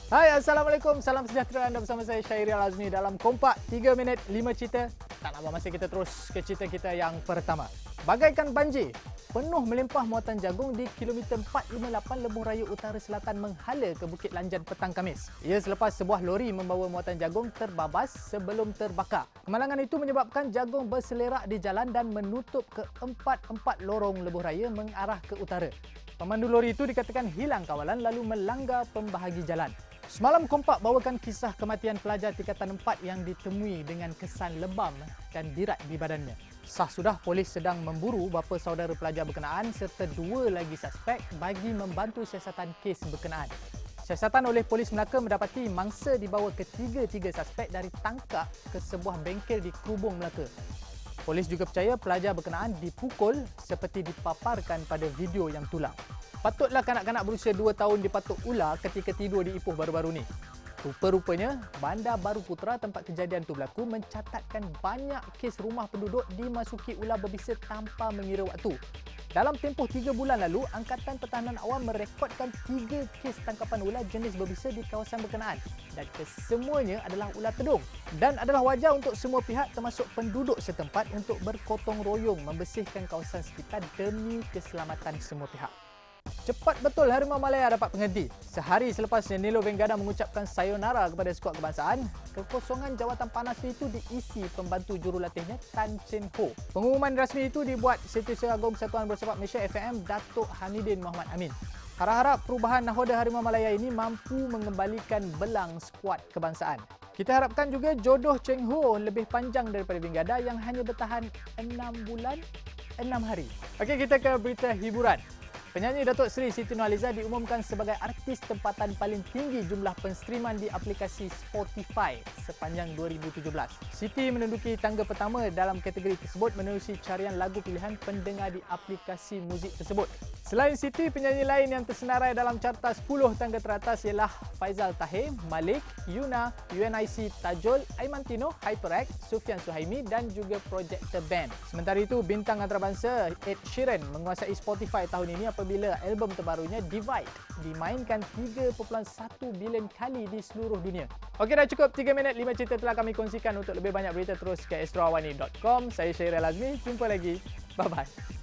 Hai, Assalamualaikum. Salam sejahtera, anda bersama saya Syairi Al-Azmi dalam Kompak 3 minit 5 cerita. Tak nak buang masa, kita terus ke cerita kita yang pertama. Bagaikan banjir, penuh melimpah muatan jagung di kilometer 458 Lebuh Raya Utara Selatan menghala ke Bukit Lanjan petang Khamis. Ia selepas sebuah lori membawa muatan jagung terbabas sebelum terbakar. Kemalangan itu menyebabkan jagung berselerak di jalan dan menutup ke empat lorong Lebuh Raya mengarah ke utara. Pemandu lori itu dikatakan hilang kawalan lalu melanggar pembahagi jalan. Semalam Kompak bawakan kisah kematian pelajar tingkatan 4 yang ditemui dengan kesan lebam dan birat di badannya. Sah sudah polis sedang memburu bapa saudara pelajar berkenaan serta 2 lagi suspek bagi membantu siasatan kes berkenaan. Siasatan oleh polis Melaka mendapati mangsa dibawa ketiga-tiga suspek dari Tangkak ke sebuah bengkel di Krubung, Melaka. Polis juga percaya pelajar berkenaan dipukul seperti dipaparkan pada video yang tulang. Patutlah kanak-kanak berusia 2 tahun dipatuk ular ketika tidur di Ipoh baru-baru ni. Rupa-rupanya, Bandar Baru Putra tempat kejadian itu berlaku mencatatkan banyak kes rumah penduduk dimasuki ular berbisa tanpa mengira waktu. Dalam tempoh 3 bulan lalu, Angkatan Pertahanan Awam merekodkan 3 kes tangkapan ular jenis berbisa di kawasan berkenaan dan kesemuanya adalah ular tedung. Dan adalah wajar untuk semua pihak termasuk penduduk setempat untuk bergotong royong membersihkan kawasan sekitar demi keselamatan semua pihak. Cepat betul Harimau Malaya dapat penghenti. Sehari selepas Nilo Venggana mengucapkan sayonara kepada skuad kebangsaan, kekosongan jawatan panas itu diisi pembantu jurulatihnya Tan Chen Ho. Pengumuman rasmi itu dibuat Setiausaha Agung Persatuan Bersepak Malaysia FAM Datuk Hamidin Mohamad Amin. Harap-harap perubahan nahoda Harimau Malaya ini mampu mengembalikan belang skuad kebangsaan. Kita harapkan juga jodoh Cheng Ho lebih panjang daripada Venggana yang hanya bertahan 6 bulan 6 hari. Okey, kita ke berita hiburan. Penyanyi Datuk Seri Siti Nurhaliza diumumkan sebagai artis tempatan paling tinggi jumlah penstreaman di aplikasi Spotify sepanjang 2017. Siti menduduki tangga pertama dalam kategori tersebut menerusi carian lagu pilihan pendengar di aplikasi muzik tersebut. Selain Siti, penyanyi lain yang tersenarai dalam carta 10 tangga teratas ialah Faizal Tahir, Malik, Yuna, UNIC Tajul, Aiman Tino, HyperX, Sufian Suhaimi dan juga Projector Band. Sementara itu, bintang antarabangsa Ed Sheeran menguasai Spotify tahun ini apabila album terbarunya Divide dimainkan 3.1 bilion kali di seluruh dunia. Okey, dah cukup 3 minit 5 cerita telah kami kongsikan. Untuk lebih banyak berita terus ke astrawani.com. Saya Syairi Al-Azmi. Jumpa lagi. Bye-bye.